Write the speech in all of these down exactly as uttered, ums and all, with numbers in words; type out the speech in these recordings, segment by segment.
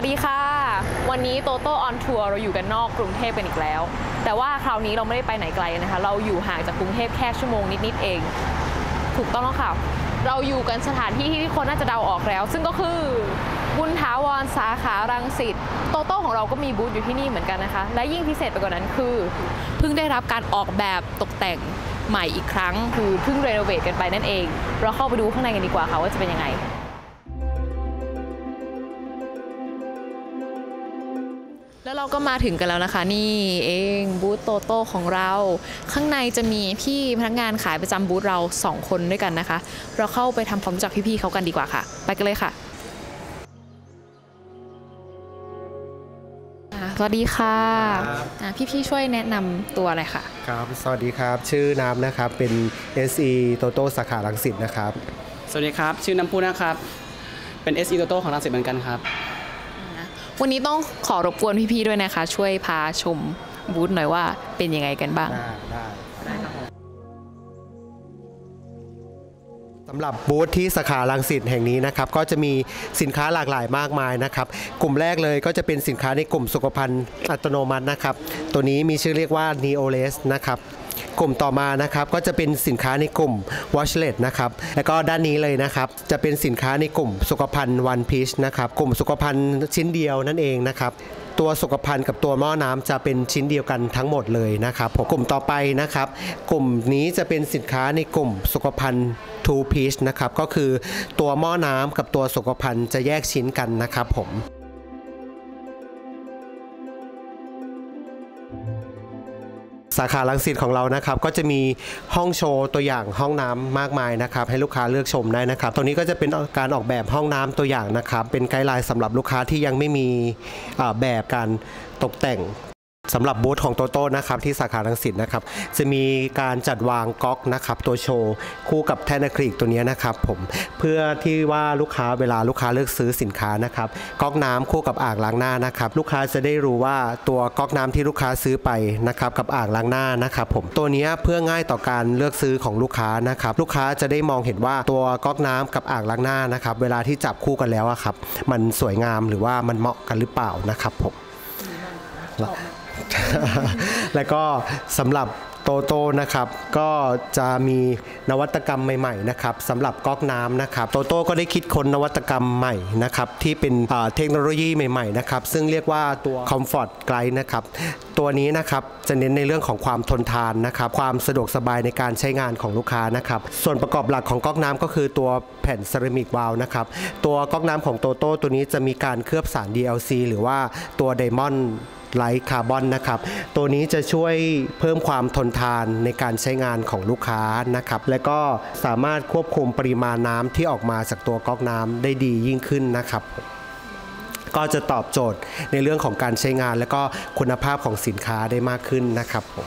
วัสดีค่ะวันนี้โตโต้ออนทัวร์เราอยู่กันนอกกรุงเทพกันอีกแล้วแต่ว่าคราวนี้เราไม่ได้ไปไหนไกลนะคะเราอยู่ห่างจากกรุงเทพแค่ชั่วโมงนิดๆเองถูกต้องแล้วค่ะเราอยู่กันสถานที่ที่ทุกคนน่าจะเดาออกแล้วซึ่งก็คือบุญถาวรสาขารังสิตโตโต้ของเราก็มีบูธอยู่ที่นี่เหมือนกันนะคะและยิ่งพิเศษไปกว่านั้นคือเพิ่งได้รับการออกแบบตกแต่งใหม่อีกครั้งคือเพิ่งรีโนเวทกันไปนั่นเองเราเข้าไปดูข้างในกันดีกว่าค่ะว่าจะเป็นยังไงแล้วเราก็มาถึงกันแล้วนะคะนี่เองบูธโตโต้ของเราข้างในจะมีพี่พนักงานขายประจำบูธเราสองคนด้วยกันนะคะเราเข้าไปทำความรู้จักพี่ๆเขากันดีกว่าค่ะไปกันเลยค่ะสวัสดีค่ะพี่ๆช่วยแนะนำตัวอะไรค่ะครับสวัสดีครับชื่อน้ำนะครับเป็น เอส อี โตโต้สาขารังสิตนะครับสวัสดีครับชื่อน้ำพุนะครับเป็น เอส อี โตโต้ของรังสิตเหมือนกันครับวันนี้ต้องขอรบกวนพี่ๆด้วยนะคะช่วยพาชมบูธหน่อยว่าเป็นยังไงกันบ้างได้ได้สำหรับบูธที่สาขารังสิตแห่งนี้นะครับก็จะมีสินค้าหลากหลายมากมายนะครับกลุ่มแรกเลยก็จะเป็นสินค้าในกลุ่มสุขภัณฑ์อัตโนมัตินะครับตัวนี้มีชื่อเรียกว่า Neoless นะครับกลุ่มต่อมานะครับก็จะเป็นสินค้าในกลุ่ม Watchlet นะครับแล้วก็ด้านนี้เลยนะครับจะเป็นสินค้าในกลุ่มสุขภัณฑ์ One Piece นะครับกลุ่มสุขภัณฑ์ชิ้นเดียวนั่นเองนะครับตัวสุขภัณฑ์กับตัวหม้อน้ำจะเป็นชิ้นเดียวกันทั้งหมดเลยนะครับผมกลุ่มต่อไปนะครับกลุ่มนี้จะเป็นสินค้าในกลุ่มสุขภัณฑ์ Two Piece นะครับก็คือตัวหม้อน้ำกับตัวสุขภัณฑ์จะแยกชิ้นกันนะครับผมสาขารังสิตของเรานะครับก็จะมีห้องโชว์ตัวอย่างห้องน้ำมากมายนะครับให้ลูกค้าเลือกชมได้นะครับตรงนี้ก็จะเป็นการออกแบบห้องน้ำตัวอย่างนะครับเป็นไกด์ไลน์สำหรับลูกค้าที่ยังไม่มีแบบการตกแต่งสำหรับบูธของโตโต้นะครับที่สาขารังสิตนะครับจะมีการจัดวางก๊อกนะครับตัวโชว์คู่กับแท่นอะคริลิกตัวนี้นะครับผมเพื่อที่ว่าลูกค้าเวลาลูกค้าเลือกซื้อสินค้านะครับก๊อกน้ำคู่กับอ่างล้างหน้านะครับลูกค้าจะได้รู้ว่าตัวก๊อกน้ำที่ลูกค้าซื้อไปนะครับกับอ่างล้างหน้านะครับผมตัวนี้เพื่อง่ายต่อการเลือกซื้อของลูกค้านะครับลูกค้าจะได้มองเห็นว่าตัวก๊อกน้ำกับอ่างล้างหน้านะครับเวลาที่จับคู่กันแล้วครับมันสวยงามหรือว่ามันเหมาะกันหรือเปล่านะครับผมและก็สำหรับโตโต้นะครับก็จะมีนวัตกรรมใหม่ๆนะครับสำหรับก๊อกน้ำนะครับโตโต้ก็ได้คิดค้นนวัตกรรมใหม่นะครับที่เป็นเทคโนโลยีใหม่ๆนะครับซึ่งเรียกว่าตัว Comfort Glide นะครับตัวนี้นะครับจะเน้นในเรื่องของความทนทานนะครับความสะดวกสบายในการใช้งานของลูกค้านะครับส่วนประกอบหลักของก๊อกน้ำก็คือตัวแผ่นเซรามิกวาล์วนะครับตัวก๊อกน้ำของโตโต้ตัวนี้จะมีการเคลือบสาร ดี แอล ซี หรือว่าตัวไดมอนด์ไลท์คาร์บอนนะครับตัวนี้จะช่วยเพิ่มความทนทานในการใช้งานของลูกค้านะครับและก็สามารถควบคุมปริมาณน้ำที่ออกมาจากตัวก๊อกน้ำได้ดียิ่งขึ้นนะครับก็จะตอบโจทย์ในเรื่องของการใช้งานและก็คุณภาพของสินค้าได้มากขึ้นนะครับผม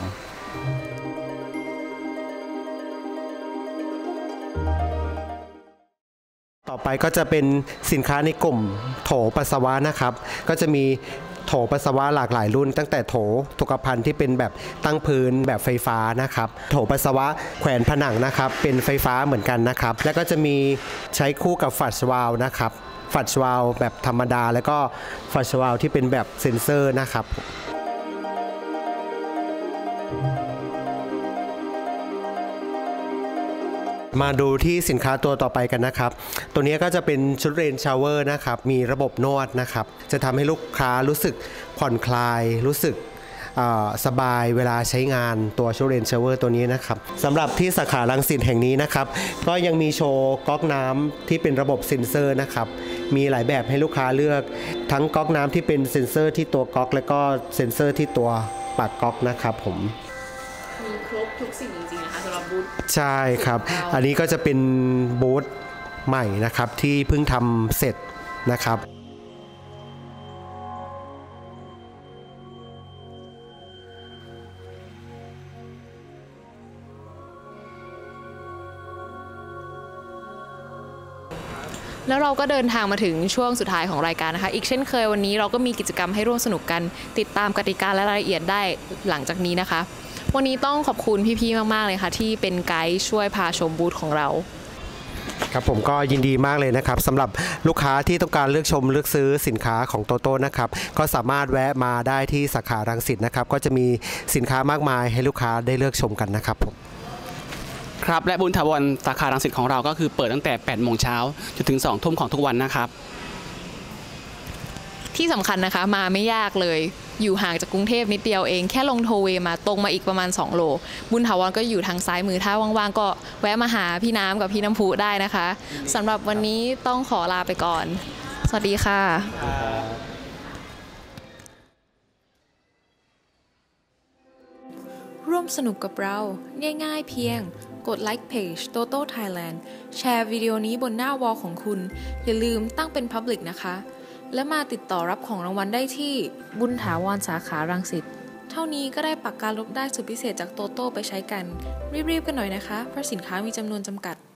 ต่อไปก็จะเป็นสินค้าในกลุ่มโถปัสสาวะนะครับก็จะมีโถปัสสาวะหลากหลายรุ่นตั้งแต่โถสุขภัณฑ์ที่เป็นแบบตั้งพื้นแบบไฟฟ้านะครับโถปัสสาวะแขวนผนังนะครับเป็นไฟฟ้าเหมือนกันนะครับแล้วก็จะมีใช้คู่กับฟัชวาลนะครับฟัชวาลแบบธรรมดาแล้วก็ฟัชวาลที่เป็นแบบเซ็นเซอร์นะครับมาดูที่สินค้าตัวต่อไปกันนะครับตัวนี้ก็จะเป็นชุดเรนชาวเวอร์นะครับมีระบบนวดนะครับจะทำให้ลูกค้ารู้สึกผ่อนคลายรู้สึกสบายเวลาใช้งานตัวชุดเรนชาวเวอร์ตัวนี้นะครับสำหรับที่สาขารังสิตแห่งนี้นะครับก็ยังมีโชว์ก๊อกน้ำที่เป็นระบบเซ็นเซอร์นะครับมีหลายแบบให้ลูกค้าเลือกทั้งก๊อกน้ำที่เป็นเซ็นเซอร์ที่ตัวก๊อกและก็เซ็นเซอร์ที่ตัวปากก๊อกนะครับผมมีครบทุกสิ่งจริงๆนะคะสำหรับบูธใช่ครับอันนี้ก็จะเป็นบูธใหม่นะครับที่เพิ่งทำเสร็จนะครับแล้วเราก็เดินทางมาถึงช่วงสุดท้ายของรายการนะคะอีกเช่นเคยวันนี้เราก็มีกิจกรรมให้ร่วมสนุกกันติดตามกติกาและรายละเอียดได้หลังจากนี้นะคะวันนี้ต้องขอบคุณพี่ๆมากๆเลยค่ะที่เป็นไกด์ช่วยพาชมบูธของเราครับผมก็ยินดีมากเลยนะครับสำหรับลูกค้าที่ต้องการเลือกชมเลือกซื้อสินค้าของโตโต้นะครับก็สามารถแวะมาได้ที่สาขารังสิตนะครับก็จะมีสินค้ามากมายให้ลูกค้าได้เลือกชมกันนะครับผมครับและบุญถาวรสาขารังสิตของเราก็คือเปิดตั้งแต่แปดโมงเช้าจนถึงสองทุ่มของทุกวันนะครับที่สำคัญนะคะมาไม่ยากเลยอยู่ห่างจากกรุงเทพนิดเดียวเองแค่ลงโทเวมาตรงมาอีกประมาณสองโลบุญถาวรก็อยู่ทางซ้ายมือถ้าว่างๆก็แวะมาหาพี่น้ำกับพี่น้ำพุได้นะคะสำหรับวันนี้ต้องขอลาไปก่อนสวัสดีค่ะร่วมสนุกกับเราง่ายๆเพียงกดไลค์เพจ Toto Thailand แชร์วิดีโอนี้บนหน้าวอลของคุณอย่าลืมตั้งเป็น Public นะคะและมาติดต่อรับของรางวัลได้ที่บุญถาวรสาขารังสิตเท่านี้ก็ได้ปากกาลบได้สุดพิเศษจากโตโต้ไปใช้กันรีบๆกันหน่อยนะคะเพราะสินค้ามีจำนวนจำกัด